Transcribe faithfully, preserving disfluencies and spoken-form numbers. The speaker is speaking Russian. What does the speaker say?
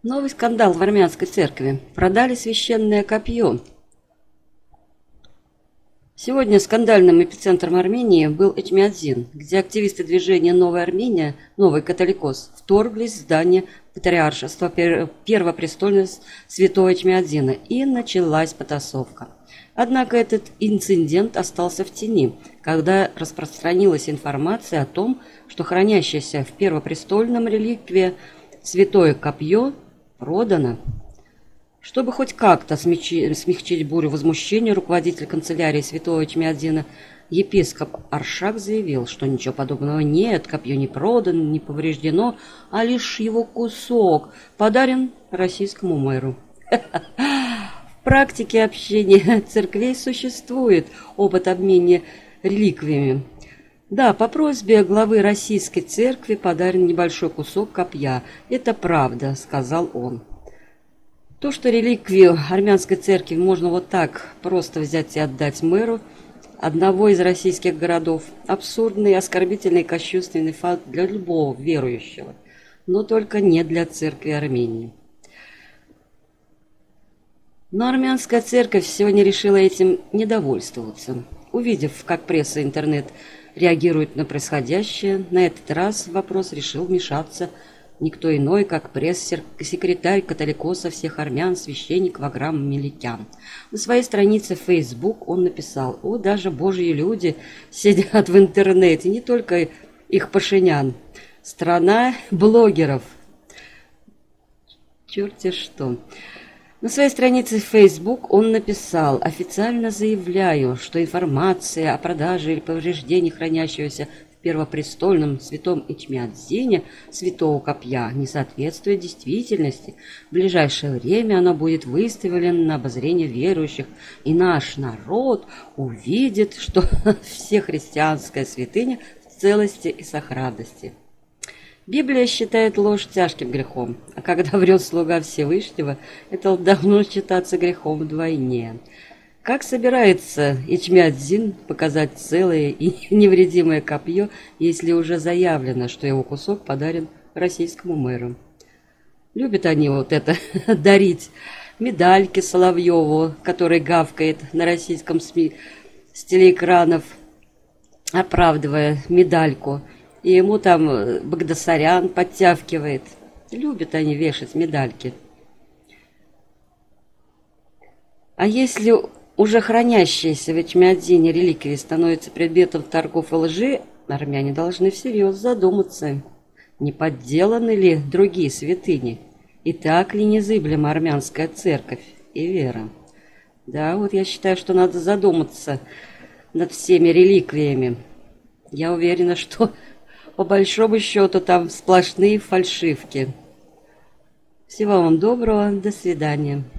Новый скандал в армянской церкви. Продали священное копье. Сегодня скандальным эпицентром Армении был Эчмиадзин, где активисты движения «Новая Армения», «Новый католикос» вторглись в здание патриаршества первопрестольного святого Эчмиадзина, и началась потасовка. Однако этот инцидент остался в тени, когда распространилась информация о том, что хранящееся в первопрестольном реликвия святое копье продано. Чтобы хоть как-то смягчить бурю возмущения, руководитель канцелярии святого Эчмиадзина, епископ Аршак, заявил, что ничего подобного нет, копье не продано, не повреждено, а лишь его кусок подарен российскому мэру. В практике общения церквей существует опыт обмена реликвиями. Да, по просьбе главы российской церкви подарен небольшой кусок копья. Это правда, сказал он. То, что реликвию армянской церкви можно вот так просто взять и отдать мэру одного из российских городов, абсурдный, оскорбительный, кощунственный факт для любого верующего, но только не для церкви Армении. Но армянская церковь сегодня решила этим не довольствоваться. Увидев, как пресса и интернет реагируют на происходящее, на этот раз в вопрос решил вмешаться никто иной, как пресс-секретарь католикоса всех армян, священник Ваграм Меликян. На своей странице в Facebook он написал: «О, даже божьи люди сидят в интернете, не только их Пашинян. Страна блогеров». Черт-те что. На своей странице в Facebook он написал: «Официально заявляю, что информация о продаже или повреждении хранящегося в первопрестольном святом Эчмиадзине святого копья не соответствует действительности. В ближайшее время оно будет выставлено на обозрение верующих, и наш народ увидит, что все христианская святыня в целости и сохранности». Библия считает ложь тяжким грехом, а когда врет слуга Всевышнего, это должно считаться грехом вдвойне. Как собирается Эчмиадзин показать целое и невредимое копье, если уже заявлено, что его кусок подарен российскому мэру? Любят они вот это дарить медальки Соловьеву, который гавкает на российском СМИ с телеэкранов, оправдывая медальку. И ему там Багдасарян подтявкивает. Любят они вешать медальки. А если уже хранящиеся в Эчмиадзине реликвии становятся предметом торгов и лжи, армяне должны всерьез задуматься, не подделаны ли другие святыни, и так ли незыблема армянская церковь и вера. Да, вот я считаю, что надо задуматься над всеми реликвиями. Я уверена, что по большому счету там сплошные фальшивки. Всего вам доброго, до свидания.